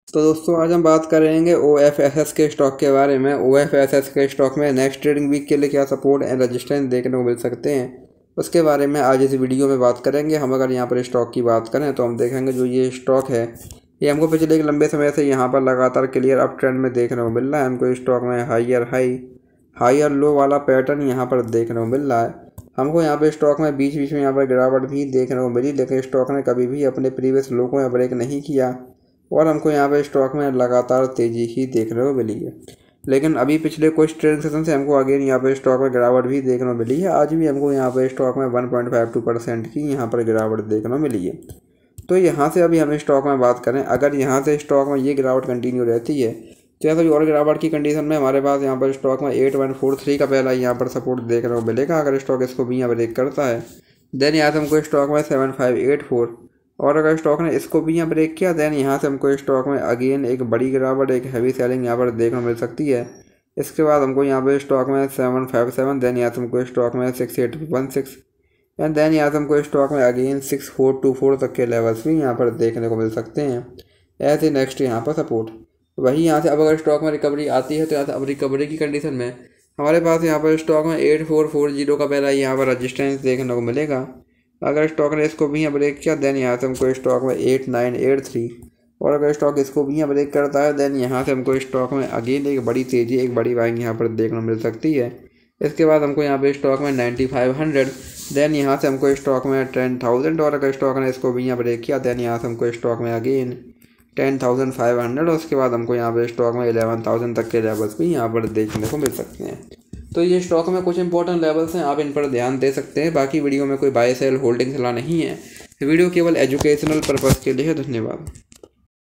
तो दोस्तों आज हम बात करेंगे OFSS के स्टॉक के बारे में। OFSS के स्टॉक में नेक्स्ट ट्रेडिंग वीक के लिए क्या सपोर्ट एंड रेजिस्टेंस देखने को मिल सकते हैं, उसके बारे में आज इस वीडियो में बात करेंगे। हम अगर यहाँ पर स्टॉक की बात करें तो हम देखेंगे जो ये स्टॉक है ये हमको पिछले एक लंबे समय से यहाँ पर लगातार क्लियर अप ट्रेंड में देखने को मिल रहा है। हमको स्टॉक में हाइयर लो वाला पैटर्न यहाँ पर देखने को मिल रहा है। हमको यहाँ पे स्टॉक में बीच बीच में यहाँ पर गिरावट भी देखने को मिली, लेकिन स्टॉक ने कभी भी अपने प्रीवियस लो को ब्रेक नहीं किया और हमको यहाँ पे स्टॉक में लगातार तेज़ी ही देखने को मिली है। लेकिन अभी पिछले कुछ ट्रेडिंग सेशन से हमको अगेन यहाँ पे स्टॉक में गिरावट भी देखने को मिली है। आज भी हमको यहाँ पे स्टॉक में 1.52% की यहाँ पर गिरावट देखने को मिली है। तो यहाँ से अभी हम स्टॉक में बात करें, अगर यहाँ से स्टॉक में ये गिरावट कंटिन्यू रहती है तो यहाँ से और गिरावट की कंडीशन में हमारे पास यहाँ पर स्टॉक में 8143 का पहला यहाँ पर सपोर्ट देखने को मिलेगा। अगर स्टॉक इसको भी यहाँ ब्रेक करता है देन यहाँ से हमको स्टॉक में 7584, और अगर स्टॉक ने इसको भी यहाँ ब्रेक किया देन यहाँ से हमको स्टॉक में अगेन एक बड़ी गिरावट, एक हैवी सेलिंग यहाँ पर देखने को मिल सकती है। इसके बाद हमको यहाँ पर स्टॉक में 757, देन यहाँ से हमको स्टॉक में 6816 एंड देन यहाँ से हमको स्टॉक में अगेन 6424 तक के लेवल्स भी यहाँ पर देखने को मिल सकते हैं ऐसे नेक्स्ट यहाँ पर सपोर्ट। वही यहाँ से अब अगर स्टॉक में रिकवरी आती है तो यहाँ से अब रिकवरी की कंडीशन में हमारे पास यहाँ पर स्टॉक में 8440 का पहला यहाँ पर रजिस्टेंस देखने को मिलेगा। अगर स्टॉक ने इसको भी यहाँ ब्रेक किया देन यहाँ से हमको स्टॉक में 8983, और अगर स्टॉक इसको भी यहाँ ब्रेक करता है देन यहाँ से हमको स्टॉक में अगेन एक बड़ी तेज़ी, एक बड़ी बाइंग यहाँ पर देखने को मिल सकती है। इसके बाद हमको यहाँ पे स्टॉक में 9500, देन यहाँ से हमको स्टॉक में 10,000, और अगर स्टॉक ने इसको भी यहाँ ब्रेक किया देन यहाँ से हमको स्टॉक में अगेन 10,500, और उसके बाद हमको यहाँ पे स्टॉक में 11,000 तक के लेवल्स भी यहाँ पर देखने को मिल सकते हैं। तो ये स्टॉक में कुछ इंपॉर्टेंट लेवल्स हैं, आप इन पर ध्यान दे सकते हैं। बाकी वीडियो में कोई बाय सेल होल्डिंग सलाह नहीं है, वीडियो केवल एजुकेशनल पर्पज़ के लिए है। धन्यवाद।